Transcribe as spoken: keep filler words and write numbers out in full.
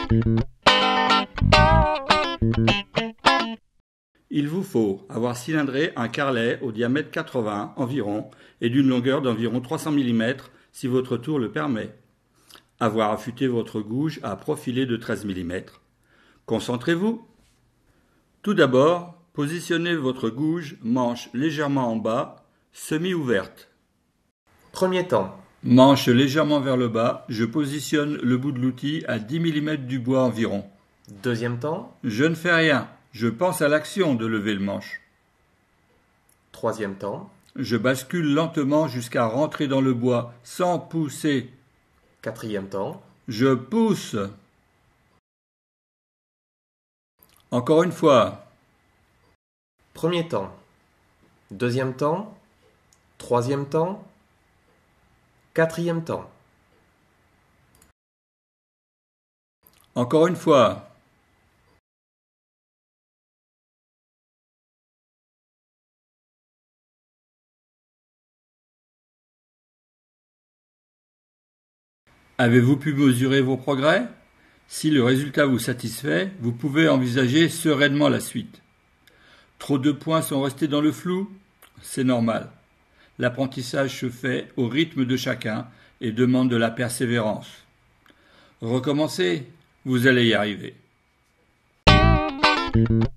Il vous faut avoir cylindré un carrelet au diamètre quatre-vingts environ et d'une longueur d'environ trois cents millimètres si votre tour le permet. Avoir affûté votre gouge à profiler de treize millimètres. Concentrez-vous. Tout d'abord, positionnez votre gouge manche légèrement en bas, semi-ouverte. Premier temps. Manche légèrement vers le bas, je positionne le bout de l'outil à dix millimètres du bois environ. Deuxième temps. Je ne fais rien, je pense à l'action de lever le manche. Troisième temps. Je bascule lentement jusqu'à rentrer dans le bois sans pousser. Quatrième temps. Je pousse. Encore une fois. Premier temps. Deuxième temps. Troisième temps. Quatrième temps. Encore une fois. Avez-vous pu mesurer vos progrès? Si le résultat vous satisfait, vous pouvez envisager sereinement la suite. Trop de points sont restés dans le flou? C'est normal. L'apprentissage se fait au rythme de chacun et demande de la persévérance. Recommencez, vous allez y arriver.